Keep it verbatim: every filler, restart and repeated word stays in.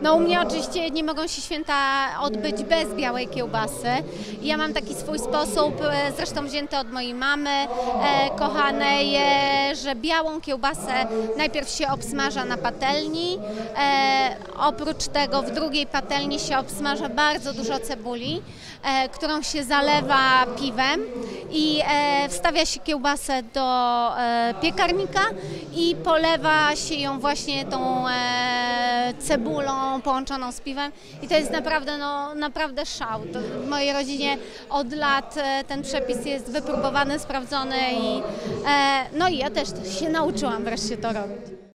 No u mnie oczywiście nie mogą się święta odbyć bez białej kiełbasy. Ja mam taki swój sposób, zresztą wzięty od mojej mamy e, kochanej, e, że białą kiełbasę najpierw się obsmaża na patelni. E, oprócz tego w drugiej patelni się obsmaża bardzo dużo cebuli, e, którą się zalewa piwem i e, wstawia się kiełbasę do e, piekarnika i polewa się ją właśnie tą e, cebulą połączoną z piwem i to jest naprawdę, no, naprawdę szał. To w mojej rodzinie od lat e, ten przepis jest wypróbowany, sprawdzony i e, no i ja też się nauczyłam wreszcie to robić.